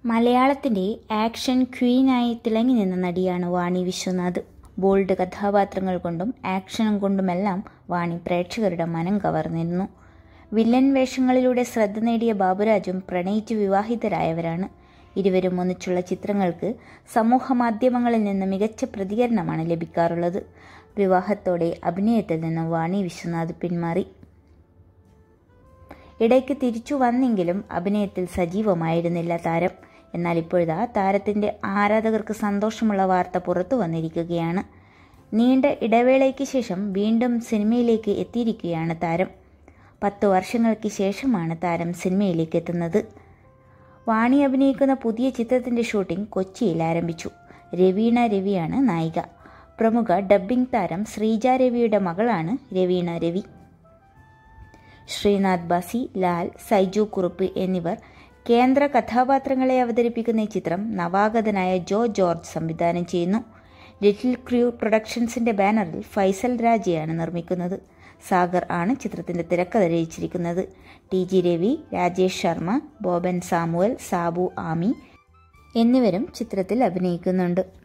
മലയാളത്തിൻ്റെ ആക്ഷൻ ക്വീനായി തിളങ്ങി നിന്ന നടിയാണ് വാണി വിശ്വനാഥ്. ബോൾഡ് കഥാപാത്രങ്ങൾ കൊണ്ടും ആക്ഷനും കൊണ്ടുമെല്ലാം വാണി പ്രേക്ഷകരുടെ മനം കവർന്നിരുന്നു. വില്ലൻ വേഷങ്ങളിലൂടെ ശ്രദ്ധ നേടിയ ബാബുരാജും പ്രണയിച്ച് വിവാഹിതരായവരാണ്. ഇരുവരും ഒന്നിച്ചുള്ള ചിത്രങ്ങൾക്ക് സമൂഹ മാധ്യമങ്ങളിൽ നിന്ന് മികച്ച പ്രതികരണമാണ് ലഭിക്കാറുള്ളത്. വിവാഹത്തോടെ അഭിനയത്തിൽ നിന്ന് വാണി വിശ്വനാഥ് പിന്മാറി. ഇടയ്ക്ക് തിരിച്ചു വന്നെങ്കിലും അഭിനയത്തിൽ സജീവമായിരുന്നില്ല താരം. എന്നാൽ ഇപ്പോഴാ താരത്തിൻ്റെ ആരാധകർക്ക് സന്തോഷമുള്ള വാർത്ത പുറത്തു വന്നിരിക്കുകയാണ്. നീണ്ട ഇടവേളയ്ക്ക് ശേഷം വീണ്ടും സിനിമയിലേക്ക് എത്തിയിരിക്കുകയാണ് താരം. 10 വർഷങ്ങൾക്ക് ശേഷമാണ് താരം സിനിമയിലേക്ക് എത്തുന്നത്. വാണി അഭിനയിക്കുന്ന പുതിയ ചിത്രത്തിൻ്റെ ഷൂട്ടിംഗ് കൊച്ചിയിൽ ആരംഭിച്ചു. രവീണ രവിയാണ് നായിക. പ്രമുഖ ഡബ്ബിംഗ് താരം ശ്രീജ രവിയുടെ മകളാണ് രവീണ രവി. ശ്രീനാഥ് ബാസി, ലാൽ, സൈജു കുറുപ്പ് എന്നിവർ കേന്ദ്ര കഥാപാത്രങ്ങളെ അവതരിപ്പിക്കുന്ന ഈ ചിത്രം നവാഗതനായ ജോ ജോർജ് സംവിധാനം ചെയ്യുന്നു. ലിറ്റിൽ ക്രൂ പ്രൊഡക്ഷൻസിന്റെ ബാനറിൽ ഫൈസൽ രാജയാണ് നിർമ്മിക്കുന്നത്. സാഗർ ആണ് ചിത്രത്തിന്റെ തിരക്കഥ രചിച്ചിരിക്കുന്നത്. TG രവി, രാജേഷ് ശർമ്മ, ബോബൻ സാമുവൽ, സാബു ആമി എന്നിവരും ചിത്രത്തിൽ അഭിനയിക്കുന്നുണ്ട്.